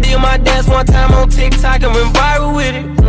did my dance one time on TikTok and went viral with it.